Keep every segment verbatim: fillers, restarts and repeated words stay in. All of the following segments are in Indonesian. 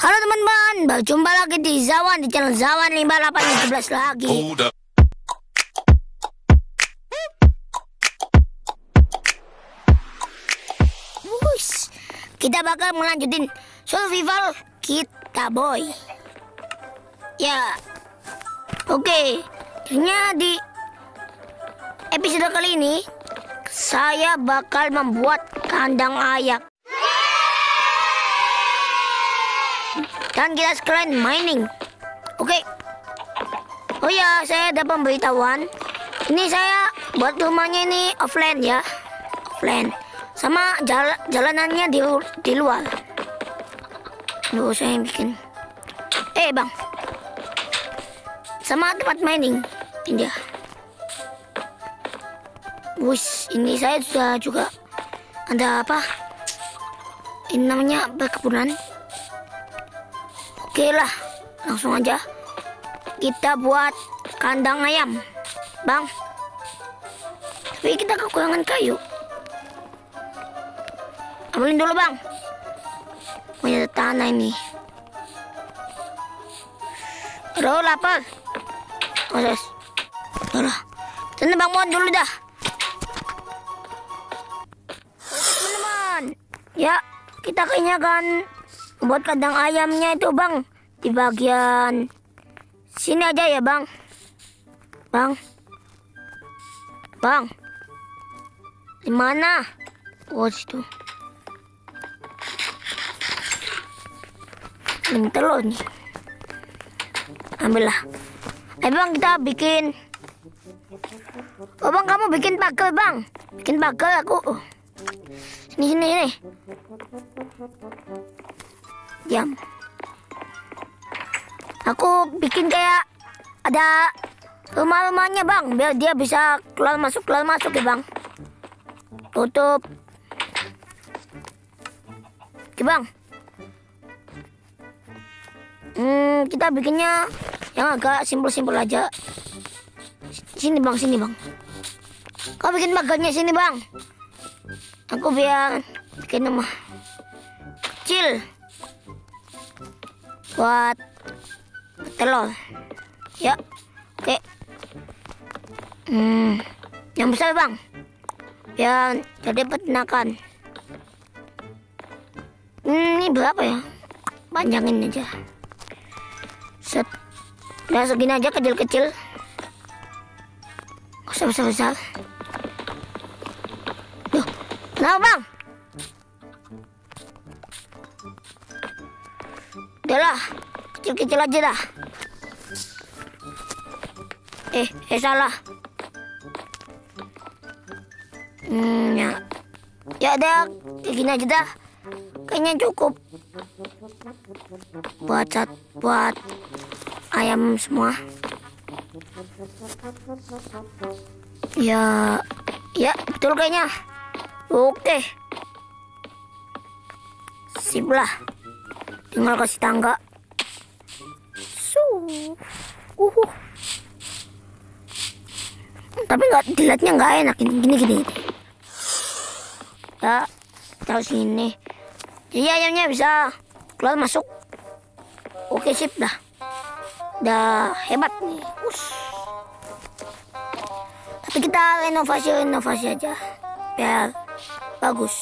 Halo teman-teman, berjumpa lagi di Zawan, di channel Zawan lima delapan tujuh belas lagi. Wush, kita bakal melanjutin survival kita, boy. Ya, oke. Okay. Ternyata di episode kali ini saya bakal membuat kandang ayam. Dan kita sekalian mining. Oke. Okay. Oh ya, saya ada pemberitahuan. Ini saya buat rumahnya ini offline ya. Offline. Sama jala, jalanannya di, di luar. Loh, saya yang bikin. Eh, Bang. Sama tempat mining. Ini dia. Wush, ini saya sudah juga ada apa? Ini namanya perkebunan. Oke lah, langsung aja kita buat kandang ayam, Bang. Tapi kita kekurangan kayu. Ambilin dulu, Bang. Punya tanah ini. Aduh, lapar. Terus, udah. Kita Bang mohon dulu dah. Teman-teman, ya kita kayaknya kan buat kandang ayamnya itu, Bang, di bagian sini aja ya, Bang. Bang. Bang. Di mana? Oh, situ. Ini telur nih. Ambillah. Eh, Bang, kita bikin. Oh, Bang, kamu bikin pagar, Bang. Bikin pagar aku. Oh. Sini, sini, sini. Diam. Aku bikin kayak ada rumah-rumahnya, Bang, biar dia bisa keluar masuk keluar masuk ya, Bang. Tutup. Oke, Bang. Hmm, kita bikinnya yang agak simpel-simpel aja. Sini, Bang, sini, Bang. Kau bikin pagarnya sini, Bang. Aku biar bikin rumah kecil buat telur. Ya, oke. Hmm, yang besar, Bang, biar jadi peternakan. Hmm, ini berapa ya? Panjangin aja. Set. Udah segini aja, kecil-kecil. Gak usah besar-besar. Duh, kenapa, Bang? Udahlah, kecil-kecil aja dah. Eh, eh salah. Hmm, ya. Ya udah, kayak gini aja dah. Kayaknya cukup. Buat cat, buat ayam semua. Ya, ya betul kayaknya. Oke. Sip lah. Tinggal kasih tangga. Su. Uhuh. Tapi nggak, dilihatnya nggak enak ini, gini gini. Ya, taruh sini. Jadi ayamnya bisa keluar masuk. Oke, sip dah. Udah hebat nih. Ush. Tapi kita renovasi-renovasi aja biar bagus.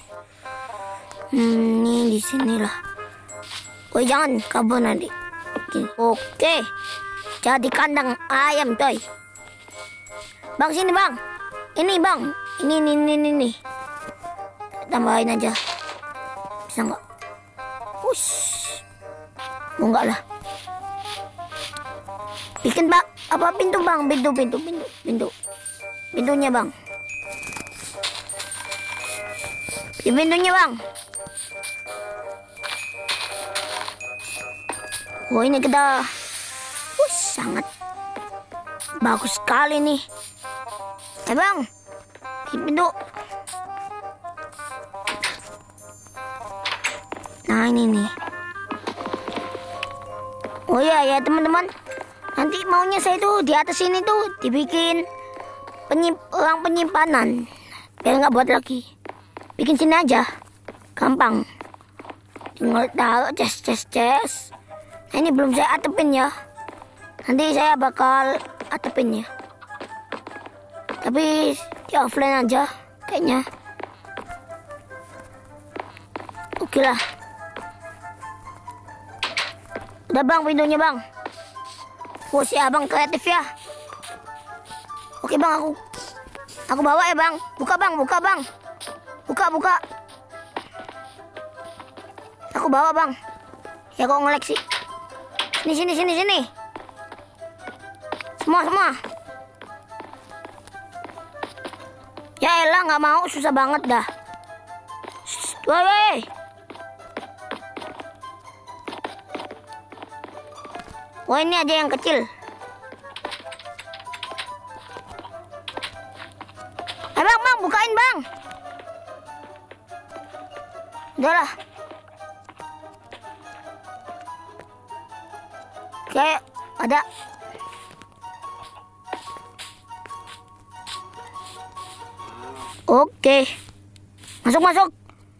Hmm, ini di sinilah. Oh, jangan kabur nanti. Oke, jadi kandang ayam, coy. Bang, sini, Bang. Ini, Bang. Ini, ini, ini, ini, ini. Tambahin aja. Bisa nggak? Ush. Oh, enggak lah. Bikin, Pak. Apa pintu, Bang? Pintu, pintu, pintu, pintu. Pintunya, Bang. Di pintunya, Bang. Oh, ini kita uh, sangat bagus sekali nih. Eh, Bang, di pintu. Nah, ini nih. Oh ya, ya teman-teman. Nanti maunya saya tuh di atas ini tuh dibikin penyimp ruang penyimpanan. Biar nggak buat lagi. Bikin sini aja. Gampang. Tinggal taruh ces ces ces. Nah, ini belum saya atepin ya. Nanti saya bakal atepin ya. Tapi di offline aja kayaknya. Oke lah. Udah bang pintunya bang. Oh si abang kreatif ya. Oke bang, aku aku bawa ya bang. Buka bang, buka bang. Buka buka. Aku bawa bang. Ya kok ngelek sih. Sini sini sini sini. Semua semua. Ya elah nggak mau, susah banget dah. Woi woi. Wah ini aja yang kecil. Eh bang, bang, bukain bang. Udahlah. Oke, ada. Oke. Masuk, masuk.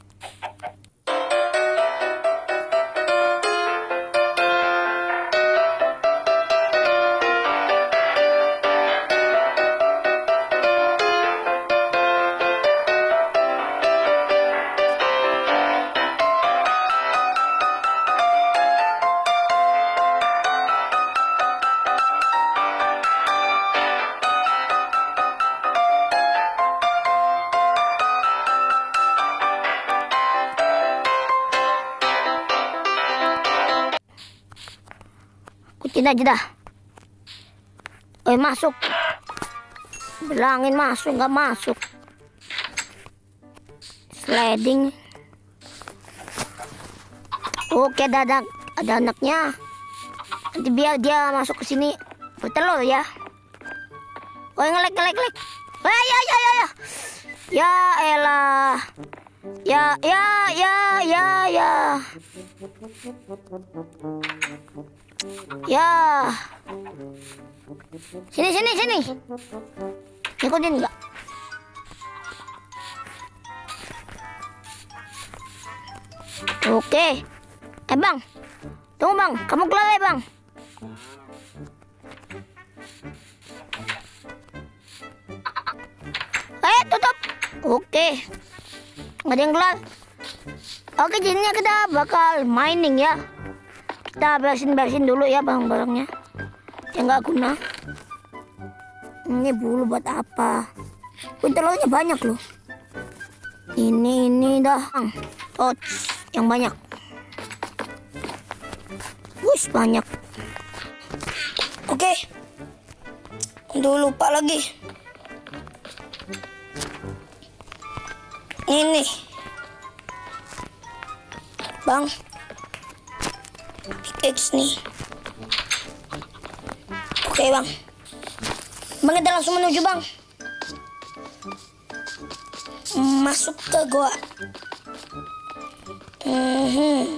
Ikutin aja dah. Eh masuk. Bilangin masuk, nggak masuk. Sliding. Oke, ada, ada ada anaknya. Nanti biar dia masuk ke sini bertelur ya. Oh ngelek ngelek ngelek. Eh ya ya ya ya. Ya elah. Ya ya ya ya ya. Ya. Sini sini sini. Ikutin enggak? Oke. Eh bang. Tunggu bang, kamu keluar ya bang. Eh tutup. Oke. Nggak ada yang keluar. Oke, jadinya kita bakal mining ya. Kita beresin-beresin dulu ya barang-barangnya yang nggak guna. Ini bulu buat apa? Wih, telurnya banyak loh. Ini ini dah. Touch yang banyak. Wush, banyak. Oke. Aduh, lupa lagi. Ini. Bang. Pickaxe nih. Oke bang. Bang kita langsung menuju bang. Masuk ke goa. Hmm.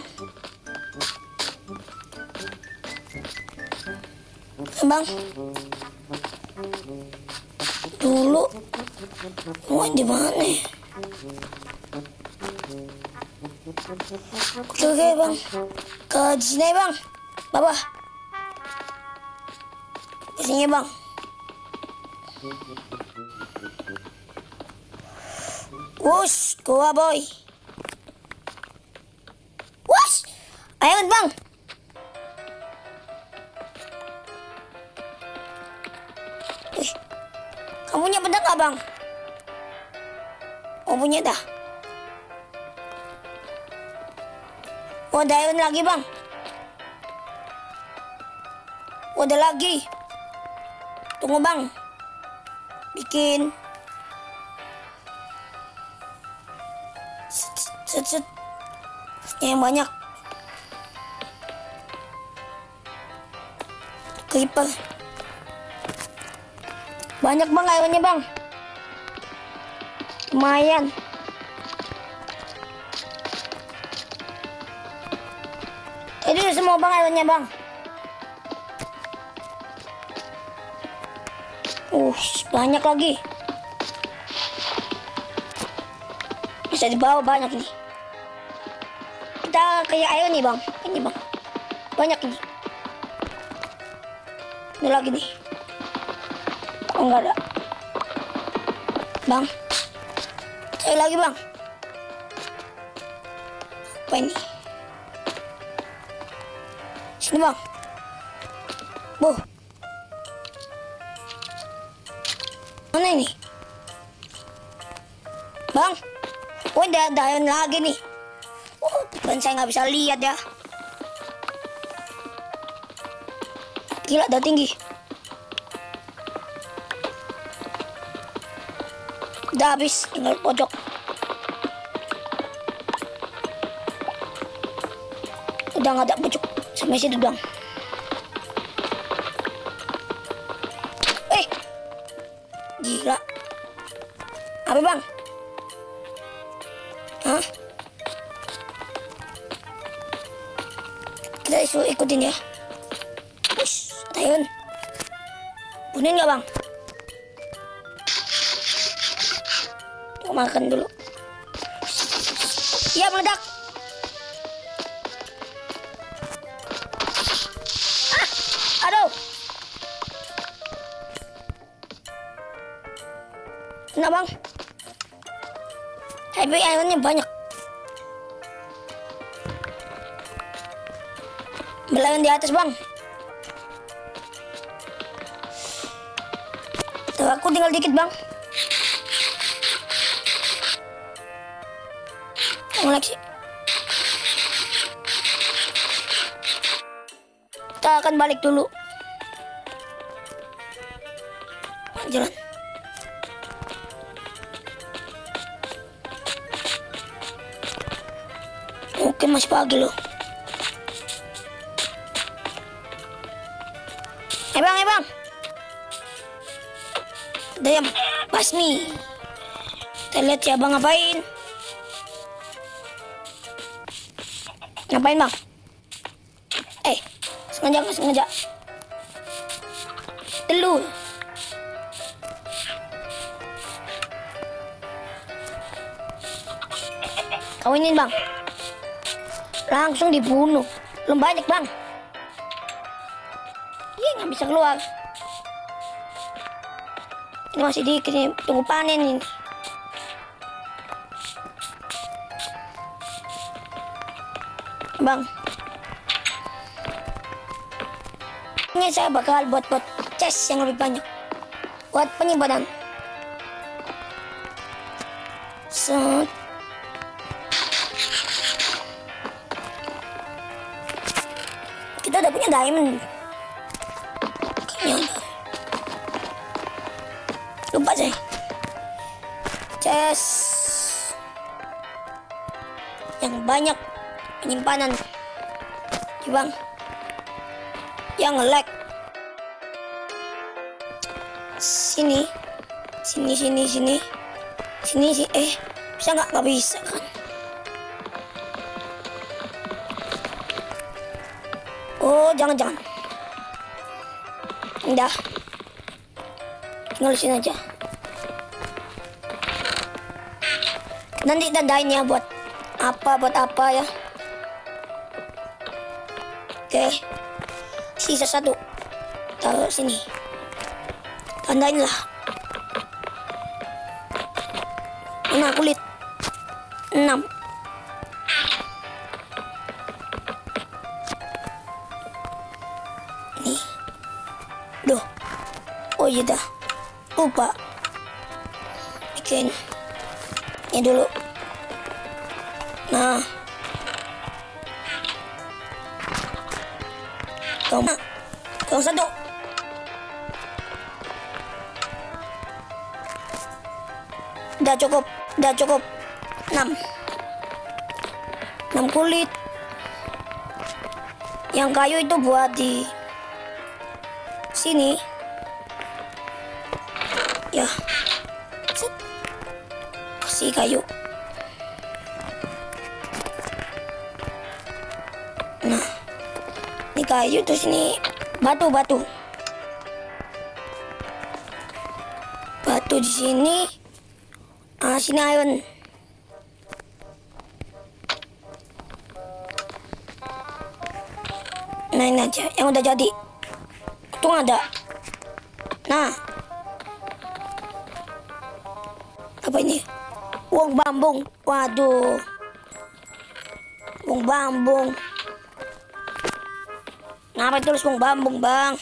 Bang. Dulu. Mau di mana? Oke oke bang. Ke sini bang. Bawah. Ke sini bang. Wush, gua boy. Wush, ayo bang. Ih, kamu punya pedang gak bang? Oh punya dah. Oh ada iron lagi bang. Oh, ada lagi. Tunggu bang. Bikin. Set set. Yang banyak. Creeper. Banyak bang ironnya bang. Lumayan. Ini udah semua bang ironnya bang. Uh, banyak lagi. Bisa dibawa banyak nih. Kita Ada kayak air nih bang. Ini bang. Banyak ini. Ini lagi nih. Oh enggak ada. Bang. Cari lagi bang. Apa ini? Sini bang. Boh. Mana ini? Bang. Oh ada daun lagi nih. Oh, dan saya nggak bisa lihat ya. Gila, udah tinggi. Udah habis, tinggal pojok. Udah nggak ada pojok, sampai situ doang. Eh, gila. Apa bang? Hah? Kita disuruh ikutin ya. Ush, Tayun. Bunuhin nggak bang? Tunggu makan dulu. Iya meledak. Ah, aduh. Nah bang. Tapi airnya banyak. Belayan di atas bang. Tuh, aku tinggal dikit bang. Ngoleksi. Kita akan balik dulu. Jalan. Oke, masih pagi loh. Eh bang, eh bang. Ada yang basmi. Kita lihat ya bang ngapain. Ngapain bang? Eh, sengaja nggak sengaja. Telur. Kawinin bang. Langsung dibunuh. Belum banyak bang. Iya nggak bisa keluar. Ini masih dikit nih. Tunggu panen ini. Bang. Ini saya bakal buat-buat chest yang lebih banyak. Buat penyimpanan. Set. Kita udah punya diamond. Kayaknya ada. Lupa saya. Chest yang banyak penyimpanan. Ya bang. Yang lag. Sini. Sini sini sini. Sini sih eh bisa nggak? Nggak bisa kan. Oh, jangan-jangan. Udah. Tinggal sini aja. Nanti tandain ya buat apa, buat apa ya. Oke. Sisa satu. Taruh sini. Tandain lah. Mana kulit? Enam. Nih. Duh. Oh iya dah. Lupa. Bikin. Ini dulu. Nah. Kau mah. Kau satu. Udah cukup. Udah cukup. Enam. Enam kulit. Yang kayu itu buat di sini. Ya. Set. Kasih kayu. Nah. Ini kayu terus ini batu-batu. Batu di sini. Ah, sini iron. Nah ini aja yang udah jadi. Itu ada. Nah. Apa ini? Uang bambung. Waduh. Uang bambung. Kenapa terus uang bambung, Bang?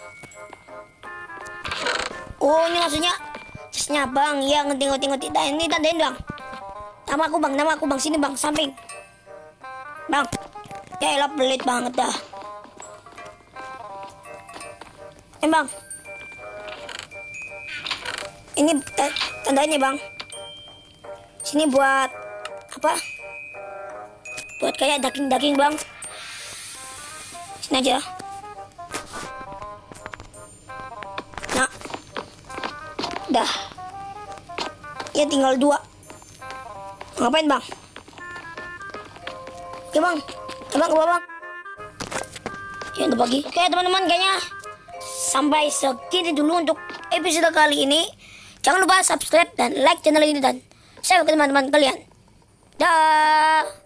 Oh, ini maksudnya chestnya, Bang. Ya, ngerti-ngerti. Nah, ini tandain, Bang. Nama aku, Bang. Nama aku, Bang. Sini, Bang. Samping. Bang. Ya, elah pelit banget dah. Eh, Bang. Ini tandanya, Bang. Sini buat apa? Buat kayak daging-daging, Bang. Sini aja. Nah. Dah. Ya tinggal dua. Ngapain, Bang? Ya, Bang. Ya, Bang, ke bawah, Bang. Ya, udah pagi. Oke, teman-teman, kayaknya sampai segini dulu untuk episode kali ini. Jangan lupa subscribe dan like channel ini dan share ke teman-teman kalian. Dah.